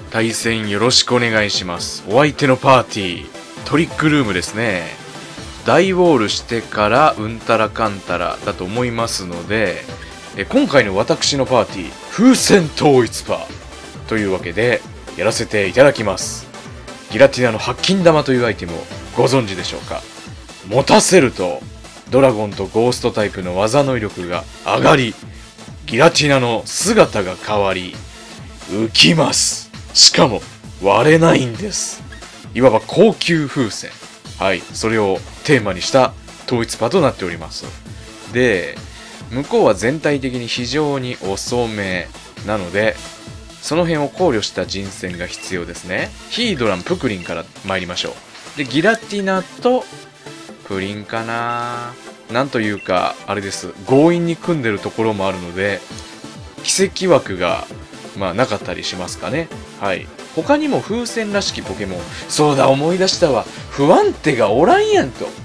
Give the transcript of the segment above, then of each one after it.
対戦よろしくお願いします。お相手のパーティー、トリックルームですね。大ウォールしてからうんたらかんたらだと思いますので、今回の私のパーティー、風船統一パーというわけでやらせていただきます。ギラティナの白金玉というアイテムをご存知でしょうか。持たせるとドラゴンとゴーストタイプの技の威力が上がり、ギラティナの姿が変わり浮きます。しかも割れないんです。いわば高級風船、はい、それをテーマにした統一パーとなっております。で、向こうは全体的に非常に遅めなので、その辺を考慮した人選が必要ですね。ヒードラン、プクリンから参りましょう。で、ギラティナとプリンかな、なんというかあれです、強引に組んでるところもあるので奇跡枠がなかったりしますかね。はい。他にも風船らしきポケモン、そうだ、思い出したわ、不安定がおらんやんと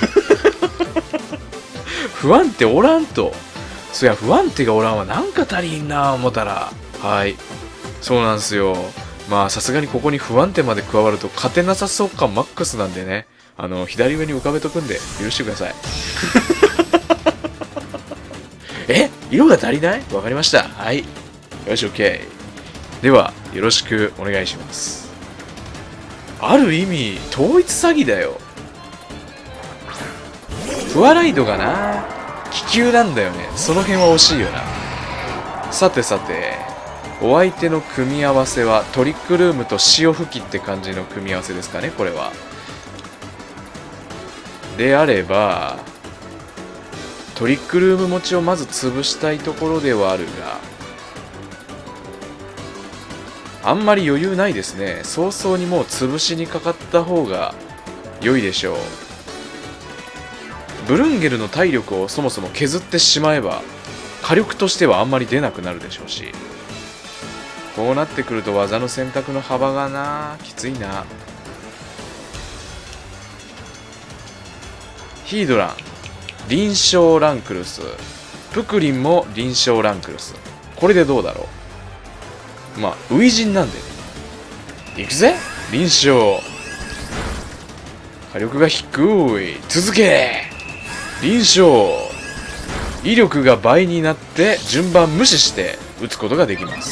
不安定おらんと、そや不安定がおらんはなんか足りんな思ったら、はい、そうなんすよ。さすがにここに不安定まで加わると勝てなさそう感マックスなんでね、左上に浮かべとくんで許してください色が足りない？わかりました。はい、よし OK。 ではよろしくお願いします。ある意味統一詐欺だよ。フワライドがな気球なんだよね。その辺は惜しいよな。さてさて、お相手の組み合わせはトリックルームと潮吹きって感じの組み合わせですかね、これは。であればトリックルーム持ちをまず潰したいところではあるが、あんまり余裕ないですね。早々にもう潰しにかかった方が良いでしょう。ブルンゲルの体力をそもそも削ってしまえば火力としてはあんまり出なくなるでしょうし、こうなってくると技の選択の幅がなきついな。ヒードラン、臨床ランクルス、プクリンも臨床ランクルス。これでどうだろう。初陣なんでね。いくぜ、臨床。火力が低い。続け。臨床。威力が倍になって順番無視して打つことができます。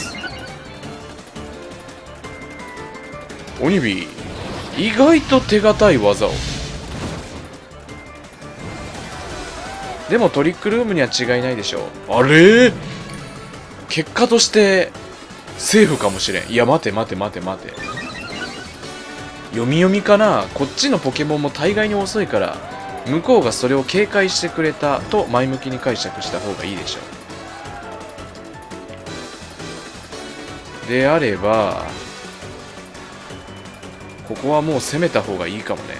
オニビー、意外と手堅い技を。でもトリックルームには違いないでしょう。あれ、結果としてセーフかもしれん。いや待て待て待て待て、読み読みかな。こっちのポケモンも大概に遅いから向こうがそれを警戒してくれたと前向きに解釈した方がいいでしょう。であればここはもう攻めた方がいいかもね。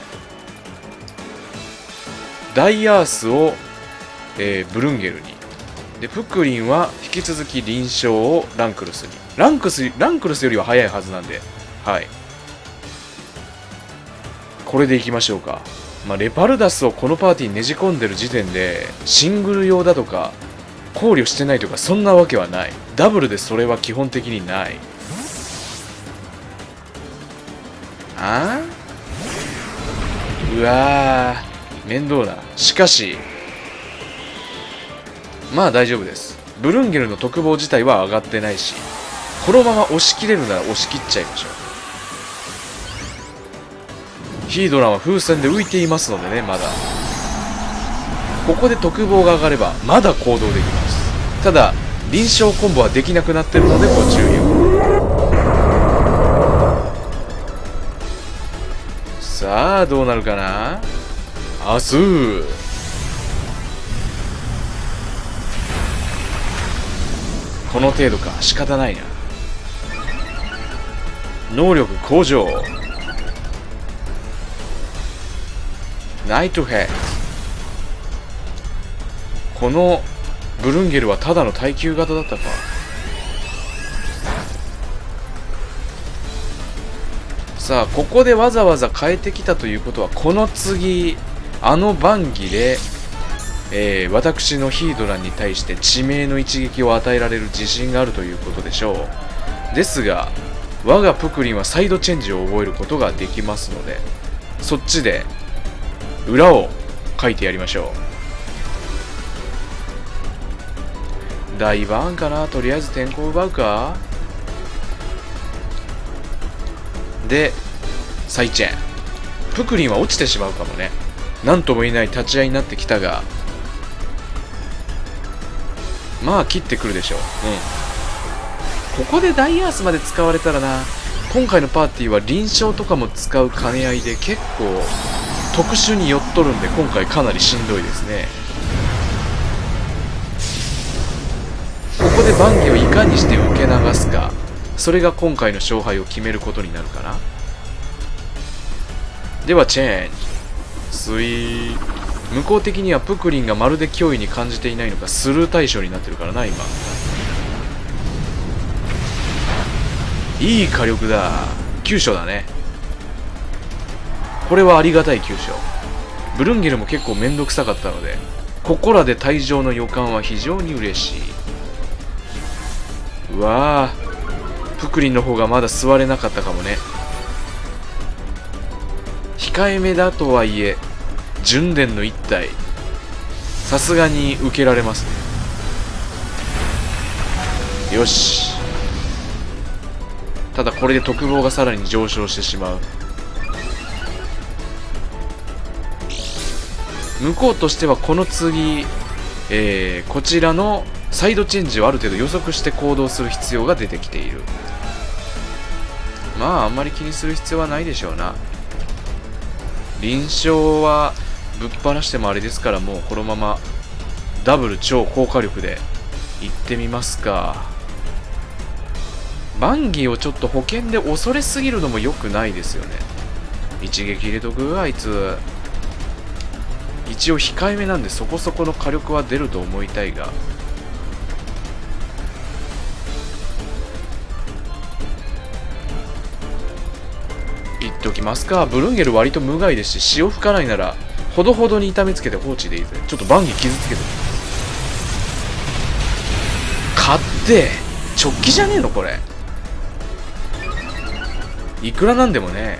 ダイアースをブルンゲルに。で、プクリンは引き続き臨床をランクルスに。ランクルスよりは早いはずなんで、はい。これでいきましょうか。レパルダスをこのパーティーにねじ込んでる時点で、シングル用だとか、考慮してないとか、そんなわけはない。ダブルでそれは基本的にない。うわー、面倒だ。しかし、大丈夫です。ブルンゲルの特防自体は上がってないし、このまま押し切れるなら押し切っちゃいましょう。ヒードランは風船で浮いていますのでね、まだ。ここで特防が上がればまだ行動できます。ただ臨床コンボはできなくなってるのでご注意を。さあどうなるかな。明日この程度か、仕方ないな。能力向上。ナイトヘッド。このブルンゲルはただの耐久型だったか。さあここでわざわざ変えてきたということは、この次あのバンギで私のヒードランに対して致命の一撃を与えられる自信があるということでしょう。ですが我がプクリンはサイドチェンジを覚えることができますので、そっちで裏を書いてやりましょう。大バーンかな。とりあえず天候奪うか。でサイチェン。プクリンは落ちてしまうかもね。なんとも言えない立ち合いになってきたが、まあ切ってくるでしょう。ここでダイアースまで使われたらな。今回のパーティーは臨床とかも使う兼ね合いで結構特殊に寄っとるんで、今回かなりしんどいですね。ここでバンギをいかにして受け流すか、それが今回の勝敗を決めることになるかな。ではチェンジ。スイー。向こう的にはプクリンがまるで脅威に感じていないのかスルー対象になってるからな。今いい火力だ。急所だね。これはありがたい急所。ブルンゲルも結構めんどくさかったので、ここらで退場の予感は非常に嬉しい。うわー、プクリンの方がまだ座れなかったかもね。控えめだとはいえ純電の一体、さすがに受けられますね。よし。ただこれで特防がさらに上昇してしまう。向こうとしてはこの次、こちらのサイドチェンジをある程度予測して行動する必要が出てきている。まああんまり気にする必要はないでしょうな。臨床はぶっ放してもあれですから、もうこのままダブル超高火力でいってみますか。バンギをちょっと保険で恐れすぎるのも良くないですよね。一撃入れとく。あいつ一応控えめなんでそこそこの火力は出ると思いたいが、言っておきますか。ブルンゲル割と無害ですし、潮吹かないならほどほどに痛めつけて放置でいいぜ。ちょっとバンギ傷つけて買って直帰じゃねえのこれ。いくらなんでもね。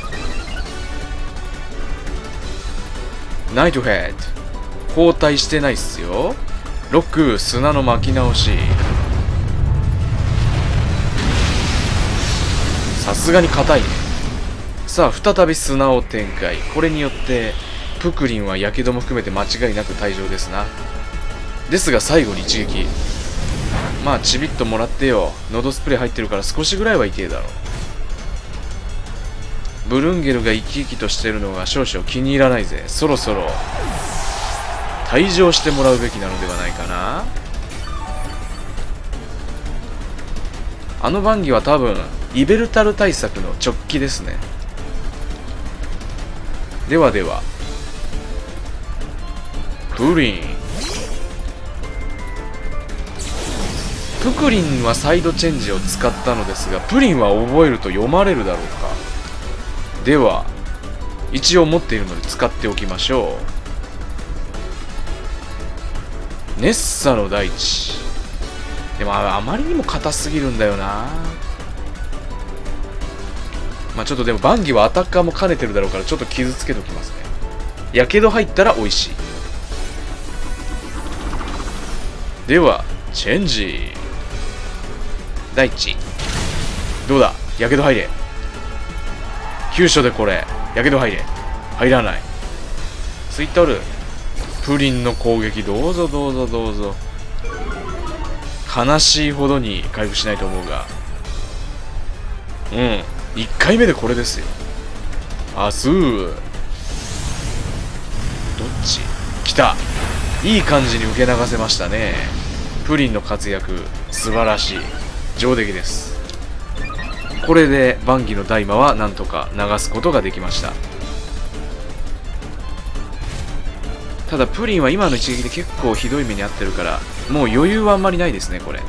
ナイトヘッド交代してないっすよ。ロック砂の巻き直し。さすがに硬いね。さあ再び砂を展開。これによってプクリンはやけども含めて間違いなく退場ですな。ですが最後に一撃。まあちびっともらってよ。喉スプレー入ってるから少しぐらいは痛えだろう。ブルンゲルが生き生きとしてるのが少々気に入らないぜ。そろそろ退場してもらうべきなのではないかな。あのバンギは多分イベルタル対策の直帰ですね。ではではプリン。プクリンはサイドチェンジを使ったのですが、プリンは覚えると読まれるだろうか。では一応持っているので使っておきましょう。ネッサの大地。でもあまりにも硬すぎるんだよな。まあちょっとでもバンギはアタッカーも兼ねてるだろうからちょっと傷つけときますね。やけど入ったら美味しい。ではチェンジ。大地どうだ。やけど入れ。急所でこれやけど入れ。入らない。スイットルプリンの攻撃どうぞどうぞどうぞ。悲しいほどに回復しないと思うが、1回目でこれですよ。アスーどっち来た。いい感じに受け流せましたね。プリンの活躍素晴らしい。上出来です。これでバンギの大魔はなんとか流すことができました。ただプリンは今の一撃で結構ひどい目に遭ってるから、もう余裕はあんまりないですねこれ。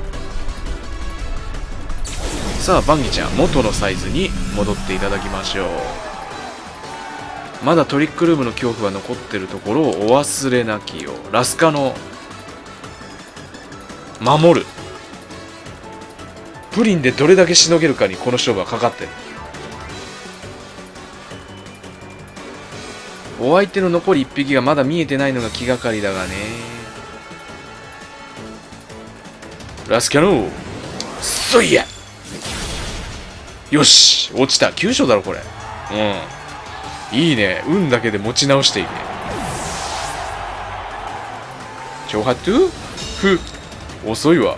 さあバンギちゃん元のサイズに戻っていただきましょう。まだトリックルームの恐怖は残ってるところをお忘れなきよう。ラスカの守る。 プリンでどれだけしのげるかにこの勝負はかかってる。お相手の残り1匹がまだ見えてないのが気がかりだがね。ラスキャノーそいや、よし落ちた。急所だろこれ。いいね。運だけで持ち直していけ。挑発ふ遅いわ。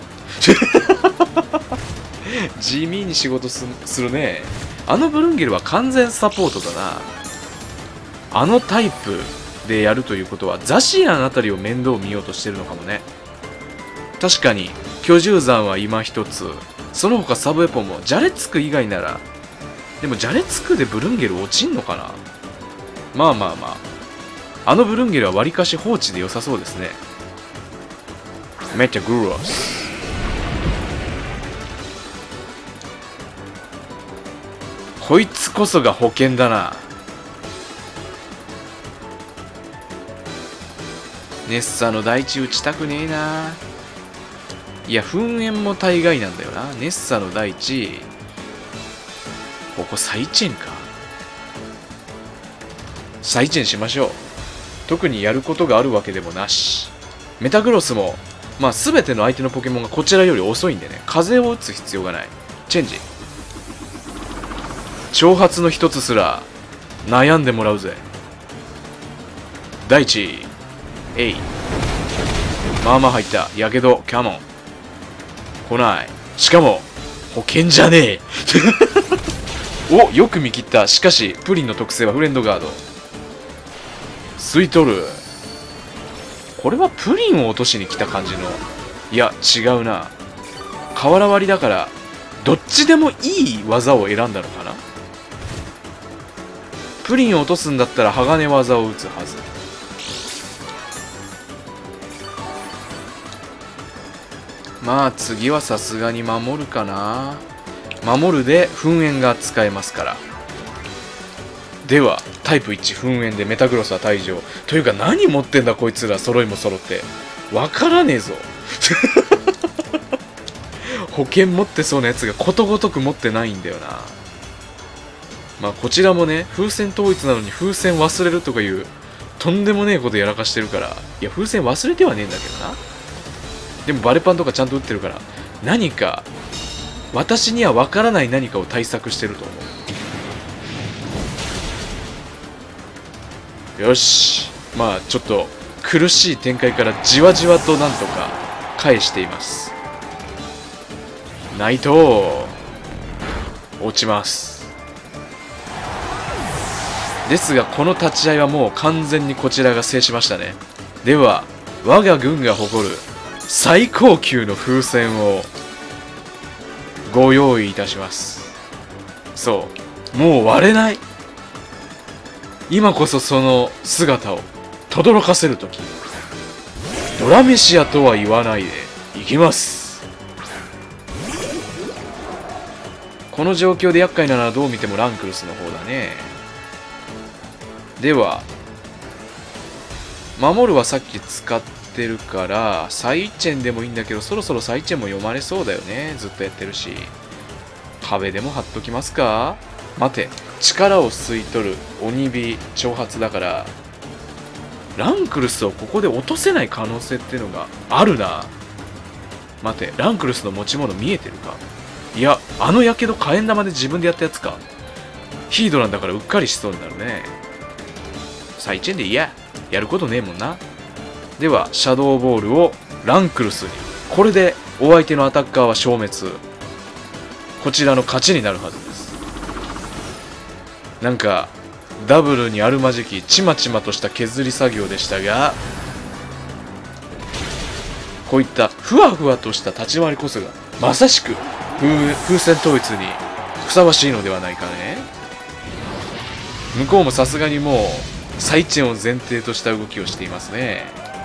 地味に仕事するね。あのブルンゲルは完全サポートだな。あのタイプでやるということはザシアンあたりを面倒見ようとしてるのかもね。確かに居住山は今一つ、その他サブウェポンもジャレツク以外なら。でもジャレツクでブルンゲル落ちんのかな。まあまあまあ、あのブルンゲルはわりかし放置で良さそうですね。めっちゃグロス。こいつこそが保険だな。ネッサの大地打ちたくねえな。いや噴煙も大概なんだよな。ネッサの大地、ここサイチェンか。サイチェンしましょう。特にやることがあるわけでもなし。メタグロスもまあ全ての相手のポケモンがこちらより遅いんでね、風を打つ必要がない。チェンジ。挑発の一つすら悩んでもらうぜ。大地えい。まあまあ入った。やけどキャモン来ない。しかも保険じゃねえ。お、よく見切った。しかしプリンの特性はフレンドガード。吸い取る。これはプリンを落としに来た感じの。いや違うな。瓦割りだからどっちでもいい技を選んだのかな。プリンを落とすんだったら鋼技を打つはず。まあ次はさすがに守るかな。守るで噴煙が使えますから。ではタイプ1噴煙でメタグロスは退場。というか何持ってんだこいつら。揃いも揃ってわからねえぞ。保険持ってそうなやつがことごとく持ってないんだよな。まあこちらもね、風船統一なのに風船忘れるとかいうとんでもねえことやらかしてるから。いや風船忘れてはねえんだけどな。でもバレパンとかちゃんと打ってるから、何か私には分からない何かを対策してると思う。よし、まあちょっと苦しい展開からじわじわとなんとか返しています。ナイト落ちます。ですがこの立ち合いはもう完全にこちらが制しましたね。では我が軍が誇る最高級の風船をご用意いたします。そう、もう割れない。今こそその姿を轟かせるとき。ドラメシアとは言わないでいきます。この状況で厄介なのはどう見てもランクルスの方だね。では守るはさっき使ってるからサイチェンでもいいんだけど、そろそろサイチェンも読まれそうだよね。ずっとやってるし。壁でも貼っときますか。待て、力を吸い取る鬼火挑発だからランクルスをここで落とせない可能性っていうのがあるな。待て、ランクルスの持ち物見えてるか。いや、あのやけど火炎玉で自分でやったやつか。ヒードなんだからうっかりしそうになるね。サイチェンでいいや、やることねえもんな。ではシャドーボールをランクルスに。これでお相手のアタッカーは消滅。こちらの勝ちになるはずです。なんかダブルにあるまじきちまちまとした削り作業でしたが、こういったふわふわとした立ち回りこそがまさしく風船統一にふさわしいのではないかね。向こうもさすがにもうサイチェンを前提とした動きをしていますね。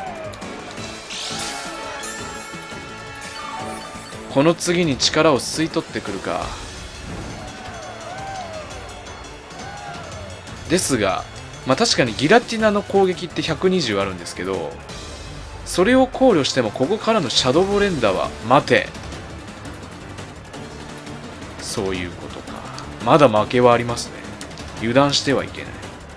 この次に力を吸い取ってくるか。ですが、まあ確かにギラティナの攻撃って120あるんですけど、それを考慮してもここからのシャドボレンダーは待て。 そういうことか。まだ負けはありますね。油断してはいけない。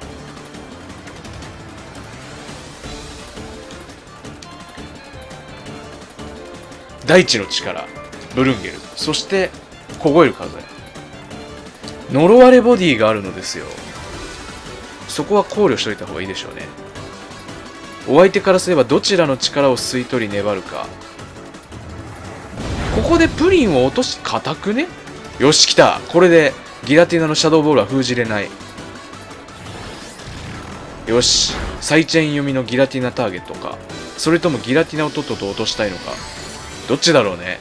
大地の力、ブルンゲル、そして凍える風。呪われボディがあるのですよ。そこは考慮しておいた方がいいでしょうね。お相手からすればどちらの力を吸い取り粘るか。ここでプリンを落とし、固くね。よし、来た。これでギラティナのシャドーボールは封じれない。よし、サイチェン読みのギラティナターゲットか、それともギラティナをとっとと落としたいのか、どっちだろうね。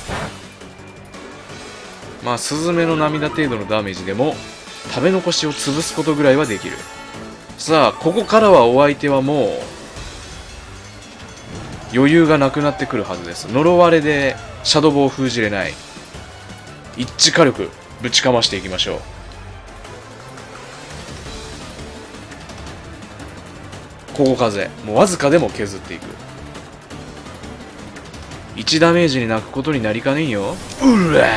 まあスズメの涙程度のダメージでも食べ残しを潰すことぐらいはできる。さあここからはお相手はもう余裕がなくなってくるはずです。呪われでシャドボを封じれない。一致火力ぶちかましていきましょう。ここ風、もうわずかでも削っていく。1ダメージに泣くことになりかねんよ。うら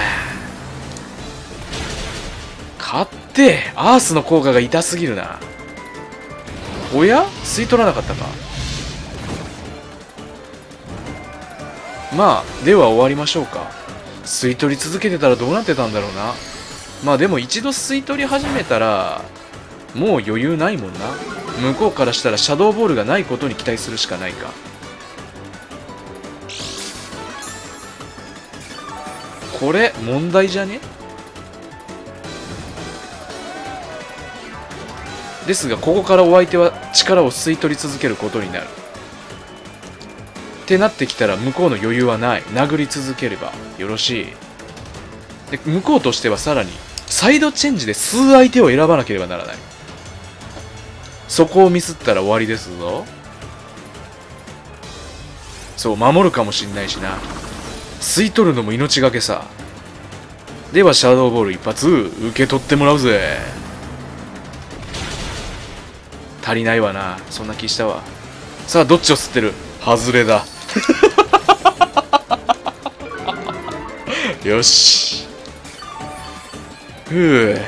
勝ってアースの効果が痛すぎるな。おや吸い取らなかったか。まあでは終わりましょうか。吸い取り続けてたらどうなってたんだろうな。まあでも一度吸い取り始めたらもう余裕ないもんな。向こうからしたらシャドーボールがないことに期待するしかないか。これ問題じゃね？ですがここからお相手は力を吸い取り続けることになる。ってなってきたら向こうの余裕はない。殴り続ければよろしい。で向こうとしてはさらにサイドチェンジで吸う相手を選ばなければならない。そこをミスったら終わりですぞ。そう守るかもしんないしな。吸い取るのも命がけさ。ではシャドーボール一発受け取ってもらうぜ。足りないわな。そんな気したわ。さあどっちを吸ってる？外れだ。よし。ふう。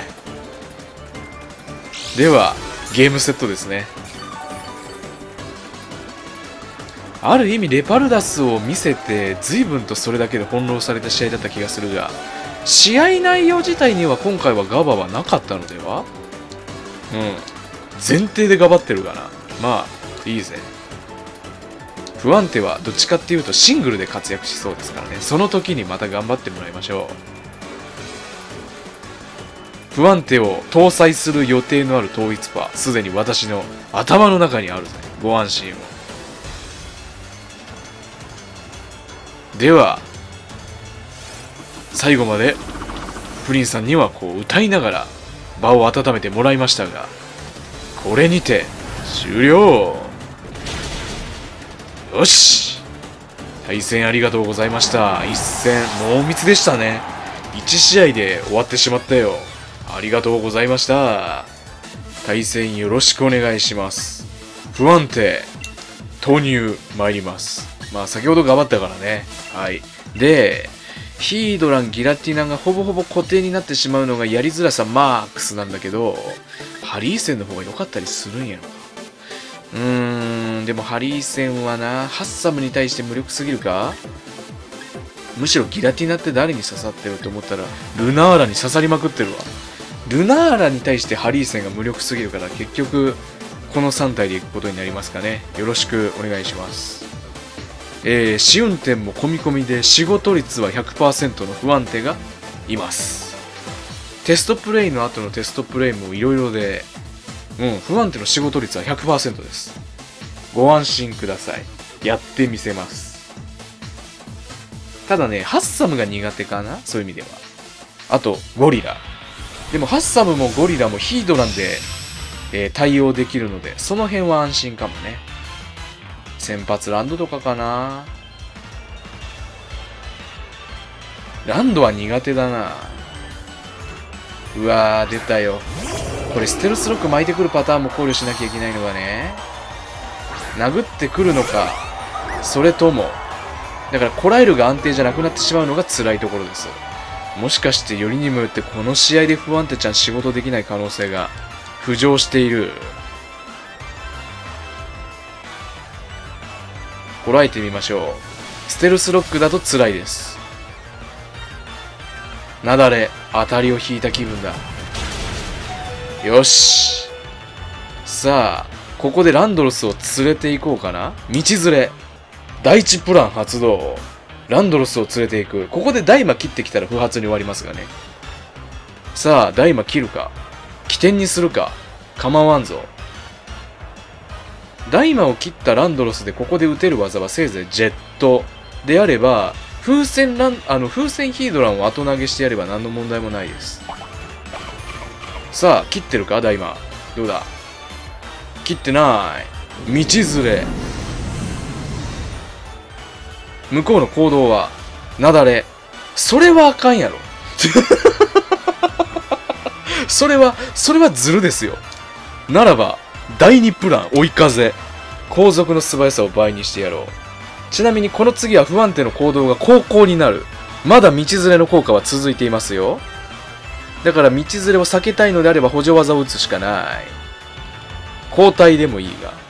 ではゲームセットですね。ある意味レパルダスを見せて随分とそれだけで翻弄された試合だった気がするが、試合内容自体には今回はガバはなかったのでは？前提でガバってるかな。まあいいぜ。不安定はどっちかっていうとシングルで活躍しそうですからね。その時にまた頑張ってもらいましょう。不安定を搭載する予定のある統一パー、すでに私の頭の中にあるぜ。ご安心を。では最後までプリンさんにはこう歌いながら場を温めてもらいましたが、これにて終了。よし、対戦ありがとうございました。一戦濃密でしたね。1試合で終わってしまったよ。ありがとうございました。対戦よろしくお願いします。不安定投入参ります。まあ先ほど頑張ったからね。はい。でヒードラン、ギラティナがほぼほぼ固定になってしまうのがやりづらさマックスなんだけど、ハリー戦の方が良かったりするんやろか。でもハリー戦はな、ハッサムに対して無力すぎるか。むしろギラティナって誰に刺さってると思ったらルナーラに刺さりまくってるわ。ルナーラに対してハリー戦が無力すぎるから、結局この3体でいくことになりますかね。よろしくお願いします。試運転も込み込みで仕事率は 100% の不安定がいます。テストプレイの後のテストプレイもいろいろで、不安定の仕事率は 100% です。ご安心ください。やってみせます。ただね、ハッサムが苦手かな、そういう意味では。あとゴリラ。でもハッサムもゴリラもヒードランで、対応できるので、その辺は安心かもね。先発ランドとかかな。ランドは苦手だな。うわー出たよ。これステルスロック巻いてくるパターンも考慮しなきゃいけないのがね、殴ってくるのか、それともだからコライルが安定じゃなくなってしまうのが辛いところです。 もしかしてよりにもよってこの試合で不安定ちゃん仕事できない可能性が浮上している。こらえてみましょう。ステルスロックだと辛いです。なだれ、当たりを引いた気分だ。よし。さあ、ここでランドロスを連れて行こうかな。道連れ。第一プラン発動。ランドロスを連れて行く。ここでダイマ切ってきたら不発に終わりますがね。さあ、ダイマ切るか。起点にするか。構わんぞ。ダイマを切ったランドロスでここで打てる技はせいぜいジェットであれば、風船ヒードランを後投げしてやれば何の問題もないです。さあ、切ってるかダイマ。どうだ。切ってない。道連れ。向こうの行動は、なだれ。それはあかんやろ。それはズルですよ。ならば、第2プラン、追い風。後続の素早さを倍にしてやろう。ちなみにこの次は不安定の行動が後攻になる。まだ道連れの効果は続いていますよ。だから道連れを避けたいのであれば補助技を打つしかない。交代でもいいが。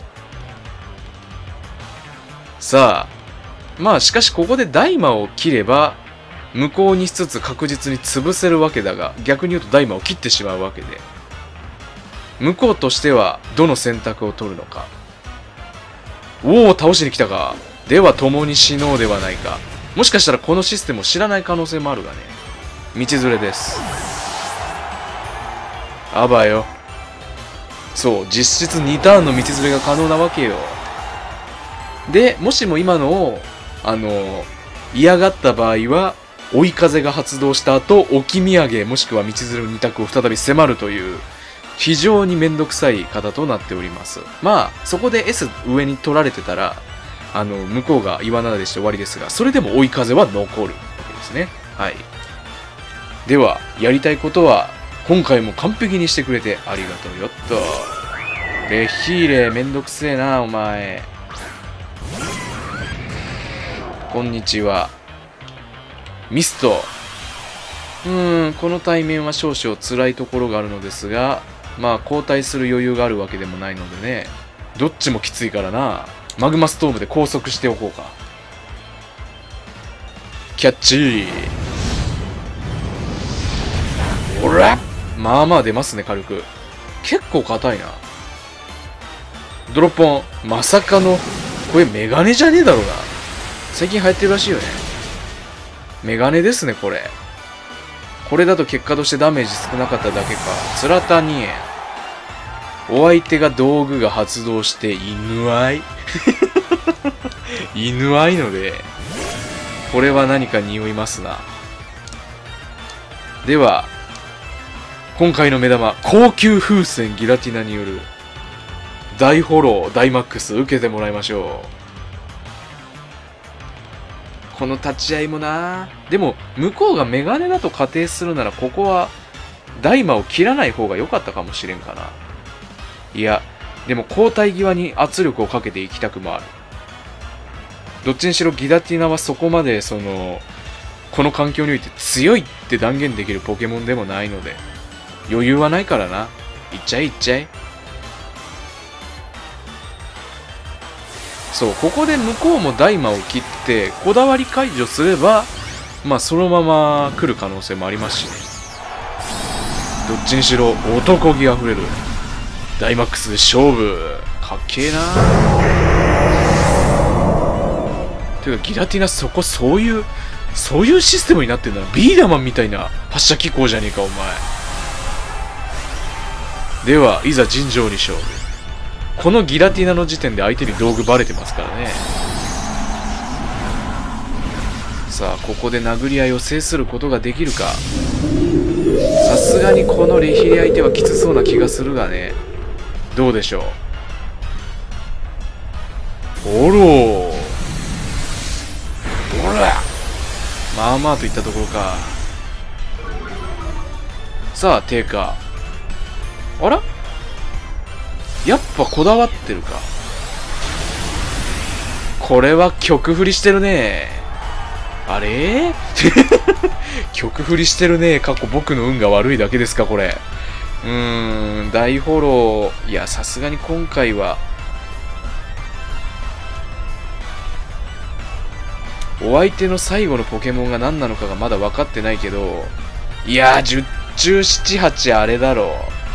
さあ、まあしかしここでダイマを切れば、無効にしつつ確実に潰せるわけだが、逆に言うとダイマを切ってしまうわけで。向こうとしてはどの選択を取るのか。おお、倒しに来たか。では共に死のうではないか。もしかしたらこのシステムを知らない可能性もあるがね。道連れです。あばよ。そう、実質2ターンの道連れが可能なわけよ。で、もしも今のを、嫌がった場合は、追い風が発動した後、置き土産もしくは道連れの2択を再び迫るという、非常にめんどくさい方となっております。まあ、そこで S 上に取られてたら、向こうが岩灘でして終わりですが、それでも追い風は残るわけですね。はい。では、やりたいことは、今回も完璧にしてくれてありがとうよっと。レヒーレめんどくせえな、お前。こんにちは。ミスト。この対面は少々辛いところがあるのですが、まあ交代する余裕があるわけでもないのでね。どっちもきついからな。マグマストームで拘束しておこうか。キャッチー。おら！まあまあ出ますね、軽く。結構硬いな。ドロッポン。まさかの、これメガネじゃねえだろうな。最近流行ってるらしいよね。メガネですね、これ。これだと結果としてダメージ少なかっただけか。つらた2円。お相手が道具が発動して犬愛犬愛ので、これは何か匂いますな。では、今回の目玉、高級風船ギラティナによる大フォロー、大マックス受けてもらいましょう。この立ち合いもな。でも、向こうがメガネだと仮定するなら、ここは、大魔を切らない方が良かったかもしれんかな。いや、でも交代際に圧力をかけていきたくもある。どっちにしろギラティナはそこまで、この環境において強いって断言できるポケモンでもないので、余裕はないからな。いっちゃえいっちゃえ。そう、ここで向こうも大魔を切って、こだわり解除すれば、まあそのまま来る可能性もありますしね。どっちにしろ男気あふれるダイマックスで勝負。かっけえな。ていうかギラティナそういうシステムになってんだな。ビーダマンみたいな発射機構じゃねえかお前。ではいざ尋常に勝負。このギラティナの時点で相手に道具バレてますからね。さあここで殴り合いを制することができるか。さすがにこのレヒリ相手はきつそうな気がするがね。どうでしょう。おろー、おら、まあまあといったところか。さあ低下。あら、やっぱこだわってるか。これは曲振りしてるね。 あれ曲振りしてるね。過去僕の運が悪いだけですか、これ。大フォロー。いや、さすがに今回は。お相手の最後のポケモンが何なのかがまだ分かってないけど、いやー、10中7、8あれだろ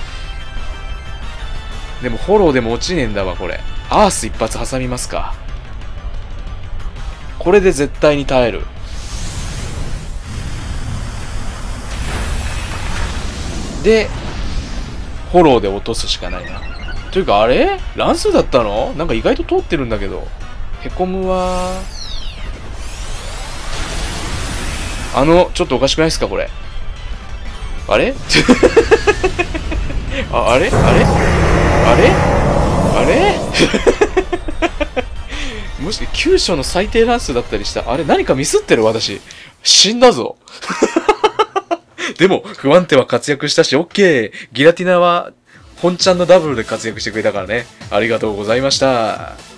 う。でもフォローでも落ちねえんだわ、これ。アース一発挟みますか。これで絶対に耐える。で、フォローで落とすしかないな。というか、あれ乱数だったの？なんか意外と通ってるんだけど。へこむわー。ちょっとおかしくないですか、これ。あれあれもし、急所の最低乱数だったりした。あれ何かミスってる私。死んだぞ。でも、不安定は活躍したし、オッケー。ギラティナは、本ちゃんのダブルで活躍してくれたからね。ありがとうございました。